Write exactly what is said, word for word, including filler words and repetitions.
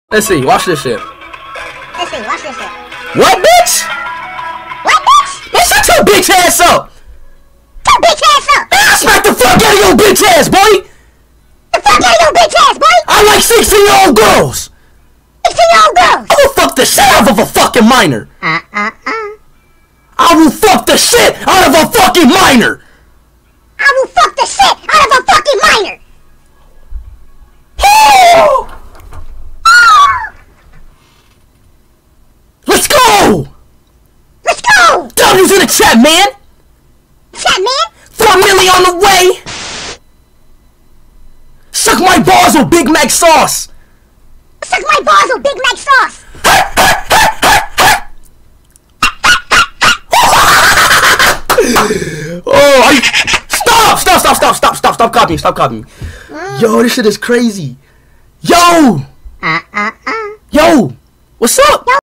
Let's see, watch this shit. Let's see, watch this shit. What, bitch? What, bitch? Man, shut your bitch ass up! Shut your bitch ass up! Man, I smack the fuck out of your bitch ass, boy! The fuck out of your bitch ass, boy! I like sixteen year old girls! sixteen year old girls! I will fuck the shit out of a fucking minor! Uh, uh, uh. I will fuck the shit out of a fucking minor! I will fuck the shit out of a fucking minor! Oh! Let's go! Let's go! W's in the chat, man! Chat, man! Four milli on the way! Suck my balls with Big Mac sauce! Suck my balls with Big Mac sauce! Oh, are you... Stop! Stop, stop, stop, stop, stop, stop copying, stop copying. Mm. Yo, this shit is crazy. Yo! Uh, uh, uh. Yo! What's up? Yo.